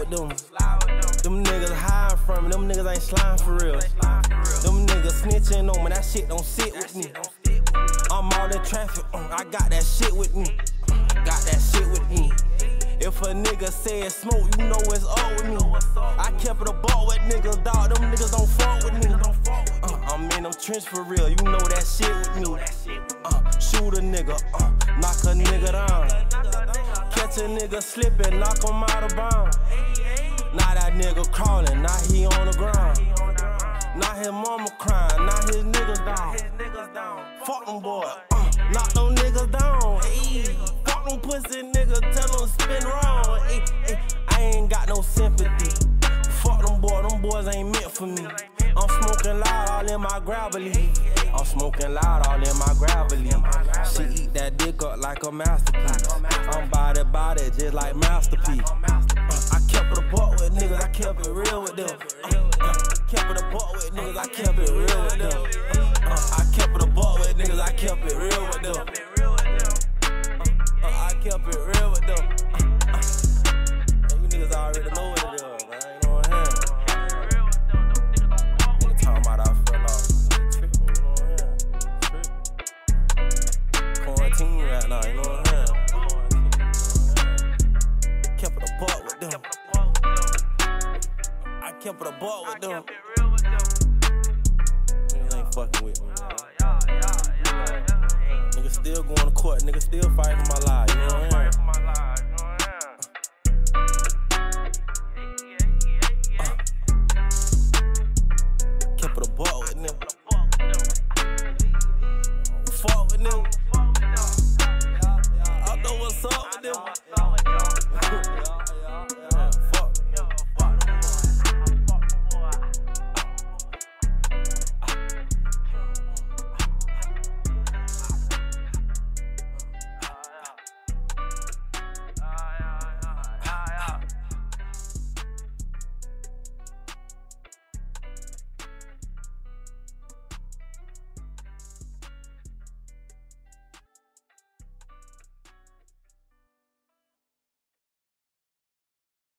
with them. Them niggas hiding from me, them niggas ain't slime for real. Them niggas snitching on me, that shit don't sit with me. I'm all in traffic, I got that shit with me. Got that shit with me. If a nigga said smoke, you know it's up with me. I kept it a buck with niggas, dog, them niggas don't fuck with me. I'm in them trench for real, you know that shit with me. Shoot a nigga, knock a nigga down. Catch a nigga slipping, knock him out of bounds. Now that nigga crawling, now he on the ground. Now his mama crying, now his niggas down. Fuck them boy, knock them niggas down. Fuck them pussy niggas, tell them spin wrong. I ain't got no sympathy. Fuck them boys ain't meant for me. I'm smoking loud all in my gravelly. I'm smoking loud all in my gravelly. She eat that dick up like a masterpiece. I'm body just like masterpiece. I kept it a buck with niggas, I kept it real with them. Kept it a buck with niggas, I kept it real with them. I kept it a buck with niggas, I kept it real with them. I kept it real with them. You niggas already know what it is, man. You know what I'm saying? Nigga talking about I fell off. Tripping, you know what I'm saying? Quarantine right now, you know what I'm saying? Kept it a buck with them. I kept it a buck with them. Niggas ain't fucking with me, man. Niggas still going to court, niggas still fighting for my life, you know what I'm saying?